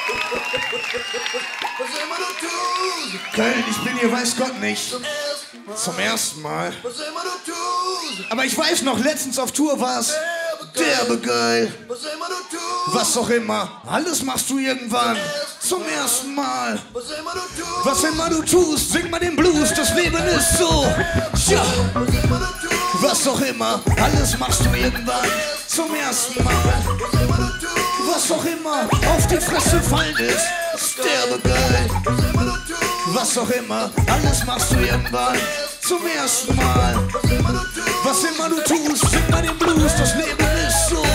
Was immer du tust. Köln, ich bin hier, weiß Gott nicht. Zum ersten Mal. Was immer du tust. Aber ich weiß noch, letztens auf Tour war's derbe geil. Was immer du tust. Was auch immer, alles machst du irgendwann. Zum ersten Mal. Was immer du tust. Was immer du tust, sing mal den Blues, das Leben ist so. Tja. Was immer du tust. Was auch immer, alles machst du irgendwann. Zum ersten Mal. Was immer du tust. Was auch immer auf die Fresse fallen ist, sterbegeil. Was immer du tust. Was auch immer, alles machst du irgendwann. Zum ersten Mal. Was immer du tust. Was immer du tust, sing mal den Blues, das Leben ist so.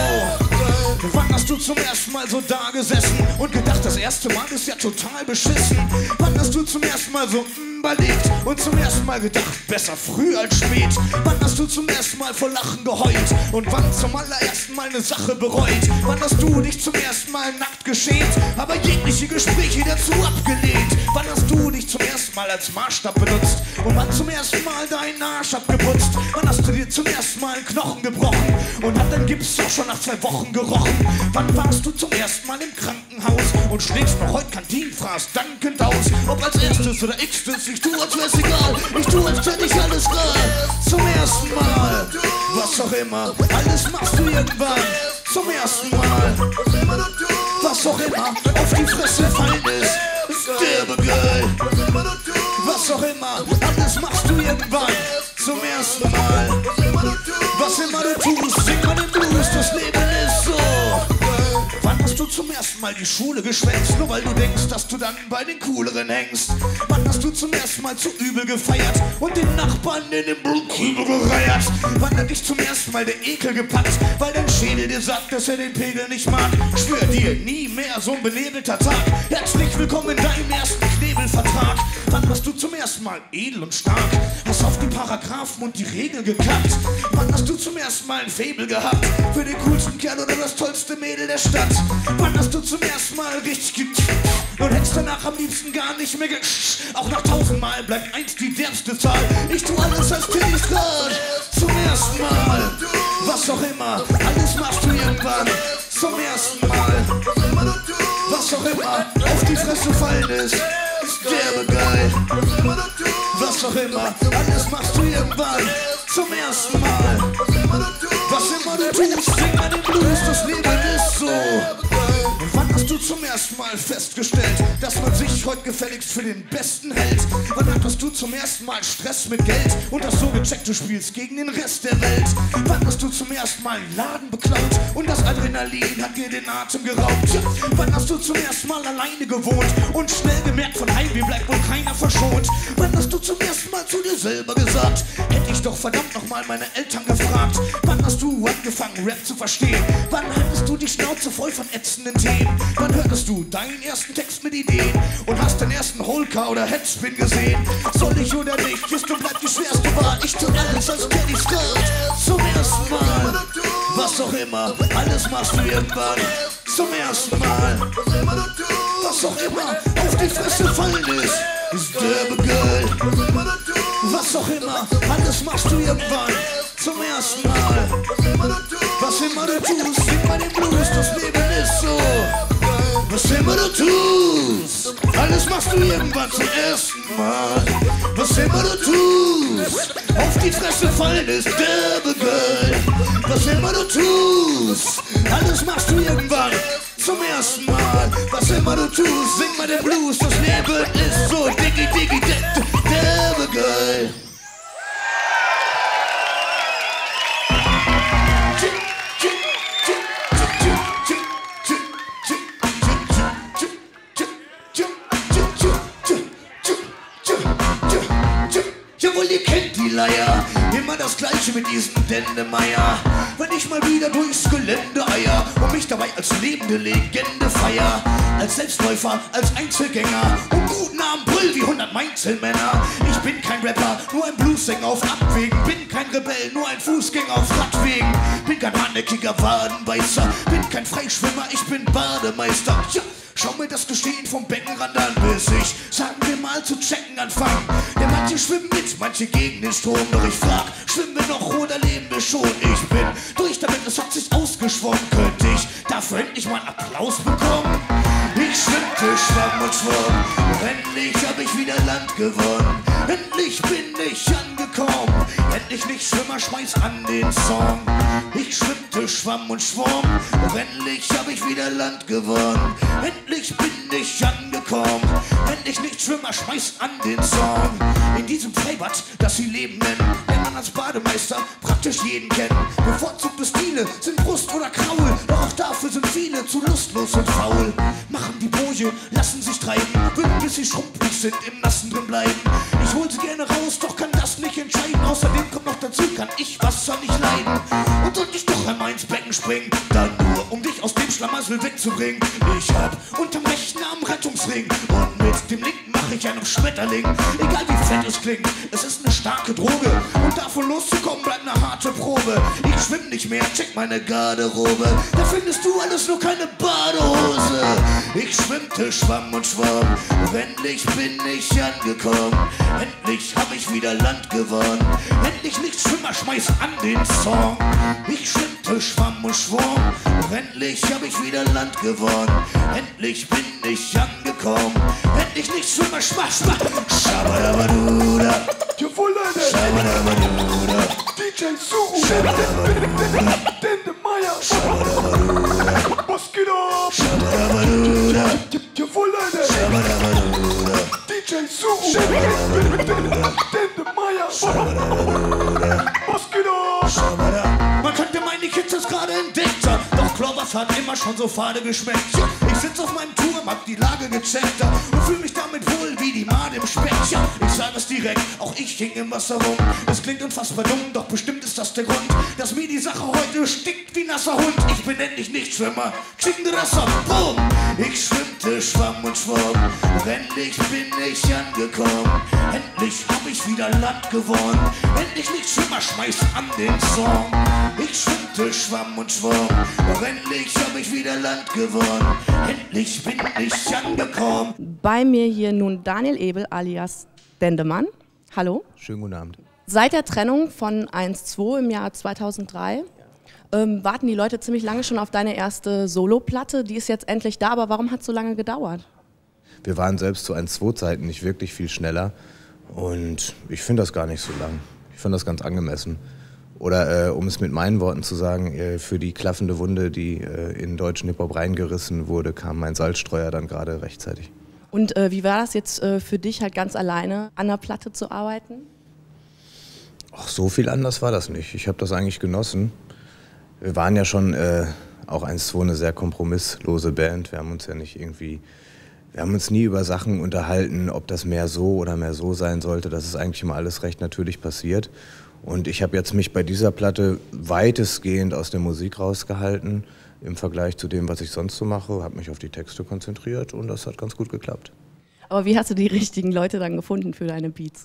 Wann hast du zum ersten Mal so da gesessen und gedacht, das erste Mal ist ja total beschissen? Wann hast du zum ersten Mal so überlegt und zum ersten Mal gedacht, besser früh als spät? Wann hast du zum ersten Mal vor Lachen geheult und wann zum allerersten Mal eine Sache bereut? Wann hast du dich zum ersten Mal nackt geschämt, aber jegliche Gespräche dazu abgelehnt? Wann hast du dich zum ersten Mal als Maßstab benutzt und wann zum ersten Mal deinen Arsch abgeputzt? Wann hast du dir zum ersten Mal einen Knochen gebrochen und hat dein Gips auch schon nach 2 Wochen gerochen? Wann warst du zum ersten Mal im Krankenhaus und schlägst noch heute Kantinenfraß dankend aus? Ob als erstes oder x-tes, ich tu als wär's egal, ich tu als hätte ich alles klar. Zum ersten Mal, was auch immer, alles machst du irgendwann. Zum ersten Mal, Was immer du tust. was auch immer auf die Fresse fallen ist, sterbegeil. Was immer du tust. Was auch immer, alles machst du irgendwann. Zum ersten Mal, Was immer du tust. was immer du tust, sing mal den Blues, das Leben ist so. Wann hast du zum ersten Mal die Schule geschwänzt, nur weil du denkst, dass du dann bei den Cooleren hängst? Wann hast du zum ersten Mal zu übel gefeiert und den Nachbarn in den Blutkrübel gereiert? Wann hat dich zum ersten Mal der Ekel gepackt, weil dein Schädel dir sagt, dass er den Pegel nicht mag? Schwör dir, nie mehr so ein benebelter Tag. Herzlich willkommen in deinem ersten Knebelvertrag. Wann warst du zum ersten Mal edel und stark? Hast auf die Paragraphen und die Regeln gekackt? Wann hast du zum ersten Mal ein Faible gehabt für den coolsten Kerl oder das tollste Mädel der Stadt? Wann hast du zum ersten Mal richtig und hättest danach am liebsten gar nicht mehr auch nach 1000 Mal bleibt 1 die derbste Zahl. Ich tu alles als Tilly Scott. Zum ersten Mal, was auch immer, alles machst du irgendwann. Zum ersten Mal, Was immer du tust. was auch immer auf die Fresse fallen ist, sterbegeil. Was immer du tust. Was auch immer, alles machst du irgendwann. Zum ersten Mal, Was immer du tust. was immer du tust, sing mal den Blues, das Leben ist so. Wann hast du zum ersten Mal festgestellt, dass man sich heute gefälligst für den Besten hält? Wann hattest du zum ersten Mal Stress mit Geld und hast so gecheckt, du spielst gegen den Rest der Welt? Wann hast du zum ersten Mal einen Laden beklaut und das Adrenalin hat dir den Atem geraubt? Tja, wann hast du zum ersten Mal alleine gewohnt und schnell gemerkt, von Heimweh bleibt wohl keiner verschont? Wann hast du zum ersten Mal zu dir selber gesagt, hätte ich doch verdammt nochmal meine Eltern gefragt? Wann hast du angefangen, Rap zu verstehen? Wann hattest du die Schnauze voll von ätzenden Themen? Wann hörtest du deinen ersten Text mit Ideen und hast den ersten Holker oder Headspin gesehen? Soll ich oder nicht, ist und bleibt die schwerste Wahl. Ich tu alles als Teddy Scott. Zum ersten Mal, was auch immer, alles machst du irgendwann. Zum ersten Mal, Was immer du tust. was auch immer auf die Fresse fallen ist derbegeil. Was immer du tust. Was auch immer, alles machst du irgendwann. Zum ersten Mal, Was immer du tust. was immer du tust, sing mal den Blues, das Leben ist so. Was immer du tust, alles machst du irgendwann zum ersten Mal. Was immer du tust, auf die Fresse fallen ist derbegeil. Was immer du tust, alles machst du irgendwann zum ersten Mal. Was immer du tust, sing mal den Blues, das Leben ist so diggi diggi derbegeil. Jawohl, ihr kennt die Leier, immer das Gleiche mit diesem Dendemeier. Wenn ich mal wieder durchs Gelände eier und mich dabei als lebende Legende feier, als Selbstläufer, als Einzelgänger und guten Abend brüll wie 100 Mainzelmänner. Ich bin kein Rapper, nur ein Bluessänger auf Abwägen, bin kein Rebell, nur ein Fußgänger auf Radwegen, bin kein hartnäckiger Wadenbeißer, bin kein Freischwimmer, ich bin Bademeister. Ja. Schau mir das Geschehen vom Beckenrand an, bis ich, sagen wir mal, zu checken anfangen. Denn manche schwimmen mit, manche gegen den Strom. Doch ich frag, schwimmen wir noch oder leben wir schon? Ich bin durch damit, es hat sich ausgeschwommen. Könnte ich dafür endlich mal einen Applaus bekommen? Ich schwimm schwimmte, schwamm und schwamm. Endlich hab ich wieder Land gewonnen. Endlich bin ich angekommen. Endlich nicht Schwimmer, schmeiß an den Song. Ich schwimmte, schwamm und schwamm. Endlich hab ich wieder Land gewonnen. Endlich bin ich angekommen. Endlich nicht Schwimmer, schmeiß an den Song. In diesem Freibad, das sie Leben nennen, lernt man als Bademeister praktisch jeden kennen. Bevorzugte Stile sind Brust oder Kraul, doch auch dafür sind viele zu lustlos und faul. Machen die Boje, lassen sich treiben, würden bis sie schrumpelig sind, im Nassen drin bleiben. Ich hol sie gerne raus, doch kann das nicht entscheiden. Außerdem kommt noch dazu, kann ich Wasser nicht leiden. Und sollte ich doch einmal ins Becken springen, dann nur, um dich aus dem Schlamassel wegzubringen. Ich hab unterm rechten Arm Rettungsring und mit dem linken mache ich einen Schmetterling. Egal wie fett es klingt, es ist eine starke Droge und davon loszukommen bleibt eine harte Probe. Ich schwimm nicht mehr, check meine Garderobe, da findest du alles, nur keine Badehose. Ich schwimmte, schwamm und schwamm, endlich bin ich angekommen. Endlich hab ich wieder Land gewonnen. Endlich nicht Schwimmer, schmeiß an den Song. Ich schwimmte, schwamm und schwamm, endlich hab ich wieder Land gewonnen. Endlich bin ich angekommen. Endlich nicht Schwimmer, schmeiß, Schabadabaduda. Jawohl, Leute. Schabadabaduda. DJ Suhu. Dende Meier. Was geht ab? Schabadabaduda. Jawohl, Leute. Schabadabaduda. DJ Suhu. Dende Meier. Was geht ab? Man könnte meinen, die Kids ist gerade entdeckt, doch Clovers hat immer schon so fade geschmeckt. Ich sitz auf meinem Turm, hab die Lage gecheckt und fühl mich damit wohl wie die Made im Speck. Ja, ich sag es direkt, auch ich hing im Wasser rum. Es klingt unfassbar dumm, doch bestimmt ist das der Grund, dass mir die Sache heute stinkt wie nasser Hund. Ich bin endlich nicht Schwimmer, Chingderasser, boom! Ich schwimmte, schwamm und schwamm, endlich bin ich angekommen. Endlich hab ich wieder Land gewonnen. Endlich nicht Schwimmer, schmeiß an den Song. Ich schwimmte, schwamm und schwamm, endlich hab ich wieder Land gewonnen. Endlich bin ich angekommen. Bei mir hier nun Daniel Ebel alias Dendemann. Hallo. Schönen guten Abend. Seit der Trennung von 1-2 im Jahr 2003 warten die Leute ziemlich lange schon auf deine erste Soloplatte. Die ist jetzt endlich da, aber warum hat es so lange gedauert? Wir waren selbst zu 1-2-Zeiten nicht wirklich viel schneller und ich finde das gar nicht so lang. Ich finde das ganz angemessen. Oder um es mit meinen Worten zu sagen, für die klaffende Wunde, die in deutschen Hip-Hop reingerissen wurde, kam mein Salzstreuer dann gerade rechtzeitig. Und wie war das jetzt für dich halt ganz alleine an der Platte zu arbeiten? Ach, so viel anders war das nicht. Ich habe das eigentlich genossen. Wir waren ja schon auch 1-2 eine sehr kompromisslose Band. Wir haben uns ja nicht irgendwie, wir haben uns nie über Sachen unterhalten, ob das mehr so oder mehr so sein sollte. Das ist eigentlich immer alles recht natürlich passiert. Und ich habe jetzt mich bei dieser Platte weitestgehend aus der Musik rausgehalten im Vergleich zu dem, was ich sonst so mache, habe mich auf die Texte konzentriert und das hat ganz gut geklappt. Aber wie hast du die richtigen Leute dann gefunden für deine Beats?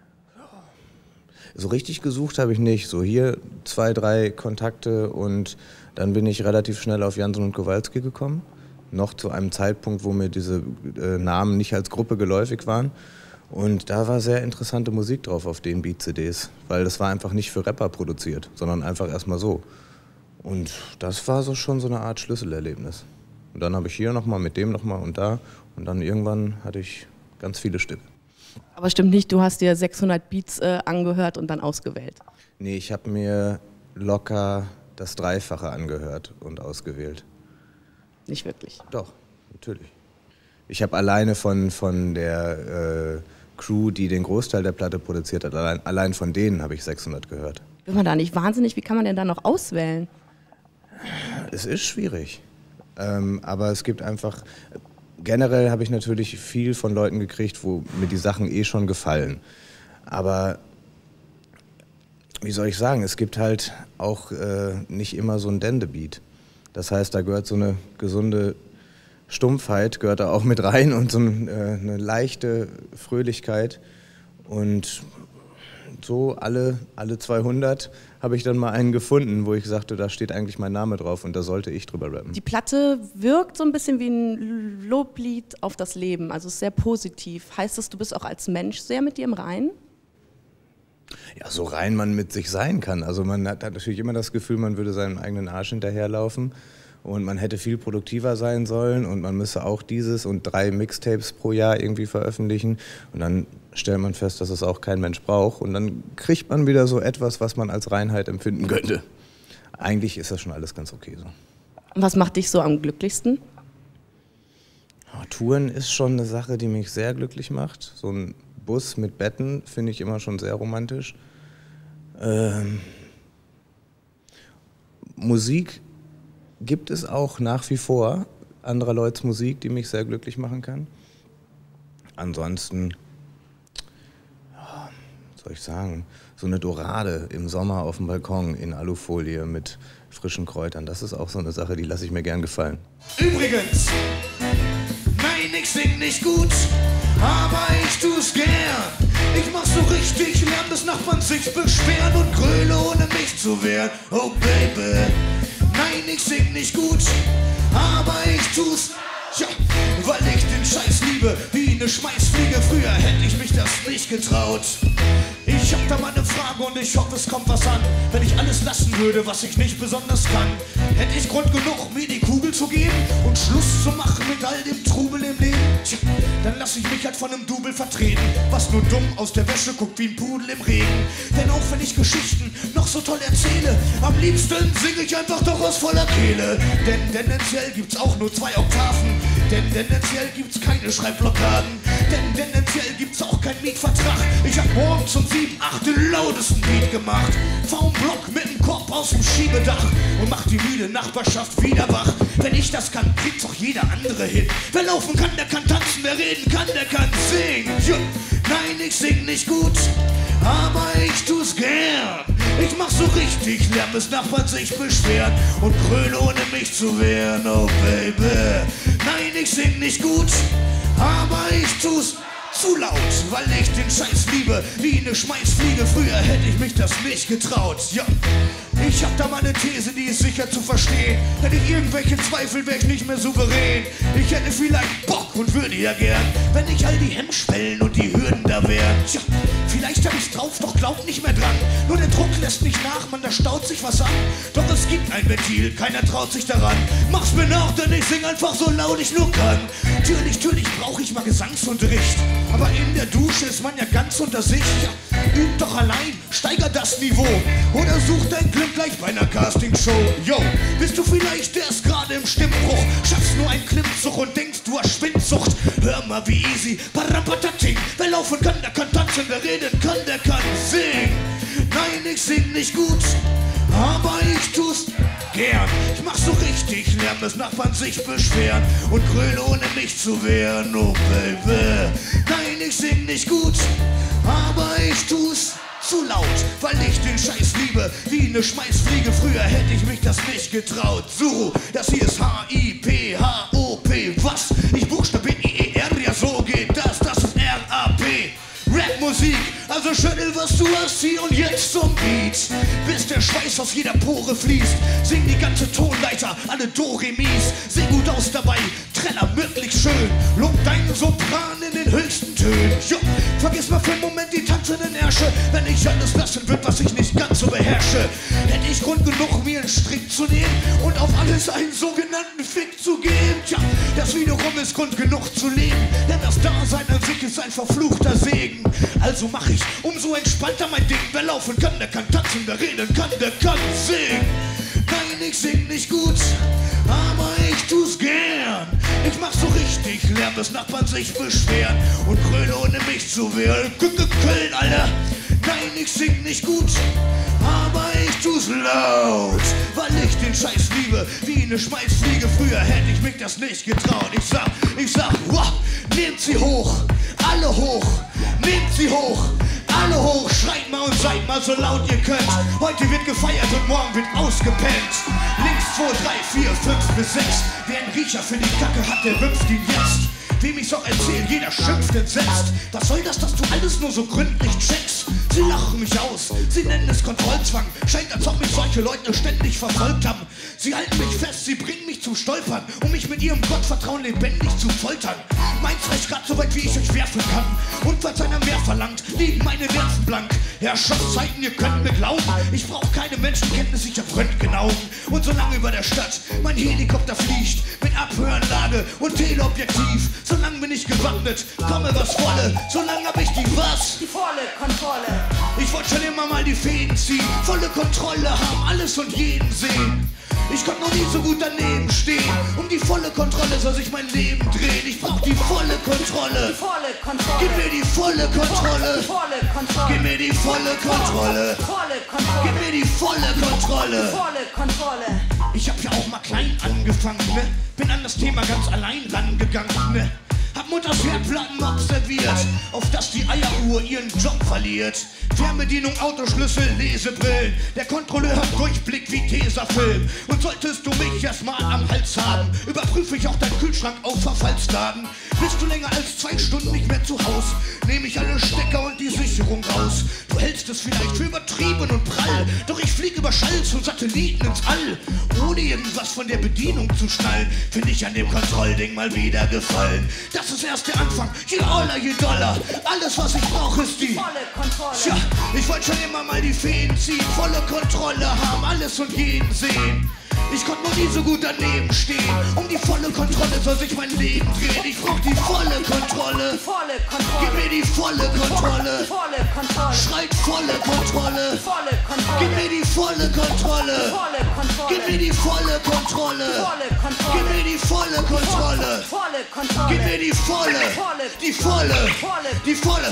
So richtig gesucht habe ich nicht. So hier 2, 3 Kontakte und dann bin ich relativ schnell auf Jansson und Kowalski gekommen. Noch zu einem Zeitpunkt, wo mir diese Namen nicht als Gruppe geläufig waren. Und da war sehr interessante Musik drauf auf den Beat-CDs, weil das war einfach nicht für Rapper produziert, sondern einfach erstmal so. Und das war so schon so eine Art Schlüsselerlebnis. Und dann habe ich hier nochmal, mit dem nochmal und da. Und dann irgendwann hatte ich ganz viele Stücke. Aber stimmt nicht, du hast dir 600 Beats angehört und dann ausgewählt. Nee, ich habe mir locker das Dreifache angehört und ausgewählt. Nicht wirklich. Doch, natürlich. Ich habe alleine von der Crew, die den Großteil der Platte produziert hat, allein von denen habe ich 600 gehört. Wird man da nicht wahnsinnig? Wie kann man denn da noch auswählen? Es ist schwierig, aber es gibt einfach, generell habe ich natürlich viel von Leuten gekriegt, wo mir die Sachen eh schon gefallen. Aber wie soll ich sagen, es gibt halt auch nicht immer so ein Dende-Beat. Das heißt, da gehört so eine gesunde Stumpfheit gehört da auch mit rein und so eine leichte Fröhlichkeit. Und so alle 200 habe ich dann mal einen gefunden, wo ich sagte, da steht eigentlich mein Name drauf und da sollte ich drüber rappen. Die Platte wirkt so ein bisschen wie ein Loblied auf das Leben, also ist sehr positiv. Heißt das, du bist auch als Mensch sehr mit dir im Reinen? Ja, so rein man mit sich sein kann. Also man hat natürlich immer das Gefühl, man würde seinem eigenen Arsch hinterherlaufen. und man hätte viel produktiver sein sollen und man müsse auch dieses und 3 Mixtapes pro Jahr irgendwie veröffentlichen und dann stellt man fest, dass es auch kein Mensch braucht und dann kriegt man wieder so etwas, was man als Reinheit empfinden könnte. Eigentlich ist das schon alles ganz okay so. Was macht dich so am glücklichsten? Ja, Touren ist schon eine Sache, die mich sehr glücklich macht. So ein Bus mit Betten finde ich immer schon sehr romantisch. Musik gibt es auch nach wie vor, anderer Leute Musik, die mich sehr glücklich machen kann. Ansonsten, ja, was soll ich sagen, so eine Dorade im Sommer auf dem Balkon in Alufolie mit frischen Kräutern, das ist auch so eine Sache, die lasse ich mir gern gefallen. Übrigens, nein, ich sing nicht gut, aber ich tu's gern. Ich mach so richtig Lärm, dass Nachbarn sich beschweren und gröle, ohne mich zu wehren. Oh Baby, nein, ich sing nicht gut, aber ich tu's, ja, weil ich den Scheiß liebe, wie eine Schmeißfliege. Früher hätte ich mich das nicht getraut. Ich hab da mal eine Frage und ich hoffe, es kommt was an. Wenn ich alles lassen würde, was ich nicht besonders kann, hätte ich Grund genug, mir die Kugel zu geben und Schluss zu machen mit all dem Trubel im Leben. Tja, dann lass ich mich halt von einem Double vertreten, was nur dumm aus der Wäsche guckt wie ein Pudel im Regen. Denn auch wenn ich Geschichten noch so toll erzähle, am liebsten singe ich einfach doch aus voller Kehle. Denn tendenziell gibt's auch nur 2 Oktaven, denn tendenziell gibt's keine Schreibblockaden, denn tendenziell gibt's auch keinen Mietvertrag. Ich hab morgens um 7, 8 den lautesten Beat gemacht, fahr Block mit dem Korb aus dem Schiebedach und mach die müde Nachbarschaft wieder wach. Wenn ich das kann, kriegt's auch jeder andere hin. Wer laufen kann, der kann tanzen, wer reden kann, der kann singen. Ja. Nein, ich sing nicht gut, aber ich tu's gern. Ich mach so richtig Lärm, bis Nachbarn sich beschweren und gröle, ohne mich zu wehren. Oh Baby, nein, ich sing nicht gut, aber ich tu's zu laut, weil ich den Scheiß liebe, wie eine Schmeißfliege. Früher hätte ich mich das nicht getraut. Ja, ich hab da mal eine These, die ist sicher zu verstehen. Hätte ich irgendwelche Zweifel, wär ich nicht mehr souverän. Ich hätte vielleicht Bock und würde ja gern, wenn nicht all die Hemmschwellen und die Hürden da wären. Tja, vielleicht hab ich's drauf, doch glaub nicht mehr dran. Nur der Druck lässt nicht nach, man, da staut sich was an. Doch es gibt ein Ventil, keiner traut sich daran. Mach's mir nach, denn ich sing einfach so laut ich nur kann. Natürlich brauch ich mal Gesangsunterricht, aber in der Dusche ist man ja ganz unter sich. Ja, üb doch allein, steiger das Niveau oder such dein Glück gleich bei einer Castingshow. Yo, bist du vielleicht erst gerade im Stimmbruch, schaffst nur einen Klimmzug und denkst, du hast Schwindsucht. Hör mal wie easy, parapatating. Wer laufen kann, der kann tanzen, wer reden kann, der kann singen. Nein, ich sing nicht gut, aber ich tu's gern. Ich mach so richtig Lärm, bis Nachbarn sich beschweren und gröle, ohne mich zu wehren. Oh Baby, nein, ich sing nicht gut, aber ich tu's zu laut, weil ich den Scheiß liebe, wie eine Schmeißfliege. Früher hätte ich mich das nicht getraut. So, das hier ist H-I-P-H-O-P. Was? Ich buchstabiere I-E-R, ja so geht das. Das ist R-A-P. Rapmusik, also schüttel was du hast, zieh und jetzt zum Beat, bis der Schweiß aus jeder Pore fließt. Sing die ganze Tonleiter, alle Do-Re-Mis, seh gut aus dabei, Trenner möglichst schön, lob deinen Sopran in den höchsten Tönen. Jo, vergiss mal für einen Moment die tanzenden Ärsche, wenn ich alles lassen wird, was ich nicht ganz so beherrsche. Hätte ich Grund genug, mir einen Strick zu nehmen und auf alles einen sogenannten Fick zu geben. Tja, das wiederum ist Grund genug zu leben, denn das Dasein an sich ist ein verfluchter Segen. Also mach ich umso entspannter mein Ding. Wer laufen kann, der kann tanzen, wer reden kann, der kann singen. Nein, ich sing nicht gut, aber ich tu's gern. Ich mach so richtig Lärm, bis Nachbarn sich beschweren und gröle, ohne mich zu wehren. Köln, Alter. Nein, ich sing nicht gut, aber ich tu's laut, weil ich den Scheiß liebe, wie eine Schmeißfliege. Früher hätte ich mich das nicht getraut. Ich sag, wow, nehmt sie hoch, alle hoch, nehmt sie hoch, alle hoch, schreit mal und seid mal so laut ihr könnt. Heute wird gefeiert und morgen wird ausgepennt. Links 2, 3, 4, 5 bis 6. Wer einen Riecher für die Kacke hat, der rümpft ihn jetzt. Wem ich's auch erzähl, jeder schimpft entsetzt. Was soll das, dass du alles nur so gründlich checkst? Sie lachen mich aus, sie nennen es Kontrollzwang. Scheint, als ob mich solche Leute ständig verfolgt haben. Sie halten mich fest, sie bringen mich zum Stolpern, um mich mit ihrem Gottvertrauen lebendig zu foltern. Meins reicht grad so weit, wie ich euch werfen kann. Und falls einer mehr verlangt, liegen meine Nerven blank. Herrschaftszeiten, ihr könnt mir glauben, ich brauch keine Menschenkenntnis, ich hab Röntgenaugen. Und solange über der Stadt mein Helikopter fliegt, mit Abhöranlage und Teleobjektiv, solange bin ich gewappnet, komme was wolle, solange hab ich die was? Die volle Kontrolle. Ich wollte schon immer mal die Fäden ziehen, volle Kontrolle haben, alles und jeden sehen. Ich konnte noch nie so gut daneben stehen. Um die volle Kontrolle soll sich mein Leben drehen. Ich brauch die volle Kontrolle. Die volle Kontrolle. Gib mir die volle Kontrolle. Die volle Kontrolle. Gib mir die volle Kontrolle. Volle Kontrolle. Gib mir die volle Kontrolle. Volle Kontrolle. Ich hab ja auch mal klein angefangen, ne? Bin an das Thema ganz allein rangegangen, ne? Hab Mutters Herdplatten observiert, auf dass die Eieruhr ihren Job verliert. Fernbedienung, Autoschlüssel, Lesebrillen. Der Kontrolleur hat Durchblick wie Tesafilm. Und solltest du mich erstmal am Hals haben, überprüfe ich auch deinen Kühlschrank auf Verfallsdaten. Bist du länger als 2 Stunden nicht mehr zu Haus, nehme ich alle Stecker und die Sicherung raus. Du hältst es vielleicht für übertrieben und prall, doch ich fliege über Schalls und Satelliten ins All. Ohne irgendwas von der Bedienung zu schnallen, finde ich an dem Kontrollding mal wieder gefallen. Das ist erst der Anfang, je Oller, je Dollar. Alles was ich brauche ist die Volle Kontrolle. Tja, ich wollte schon immer mal die Fäden ziehen, volle Kontrolle haben, alles und jeden sehen. Ich konnte noch nie so gut daneben stehen. Um die volle Kontrolle soll sich mein Leben drehen. Ich brauch die volle Kontrolle. Die volle Kontrolle. Gib mir die volle Kontrolle. Die volle Kontrolle. Schreit volle Kontrolle. Die volle Kontrolle. Gib mir die volle Kontrolle. Die volle Kontrolle. Gib mir die volle Kontrolle. Volle Kontrolle. Gib mir die volle Kontrolle. Volle Kontrolle. Gib mir die volle. Die volle. Die volle.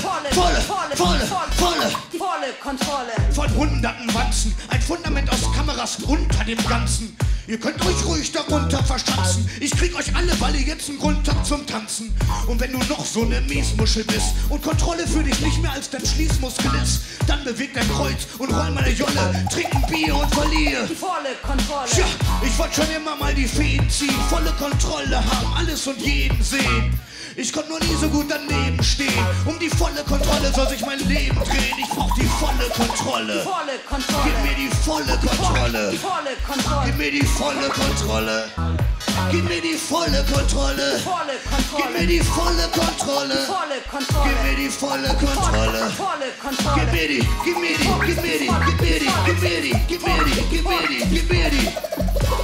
Volle. Die volle Kontrolle. Von hunderten Wanzen, ein Fundament aus Kameras unter dem Ganzen. Ihr könnt euch ruhig darunter verschanzen. Ich krieg euch alle, weil ihr jetzt einen Grund habt zum Tanzen. Und wenn du noch so ne Miesmuschel bist und Kontrolle für dich nicht mehr als dein Schließmuskel ist, dann beweg dein Kreuz und roll meine Jolle, trink ein Bier und verlier. Die volle Kontrolle. Tja, ich wollte schon immer mal die Fäden ziehen, volle Kontrolle haben, alles und jeden sehen. Ich konnte nur nie so gut daneben stehen. Um die volle Kontrolle soll sich mein Leben drehen. Ich brauch die volle Kontrolle. Volle Kontrolle. Gib mir die volle Kontrolle. Die volle Kontrolle. Gib mir die volle Kontrolle. Gib mir die volle Kontrolle. Volle Kontrolle. Gib mir die volle Kontrolle. Volle Kontrolle. Gib mir die volle Kontrolle. Volle Kontrolle. Gib mir die, gib mir die, gib mir die, gib mir die, gib mir die, gib mir die, gib mir die, gib mir die.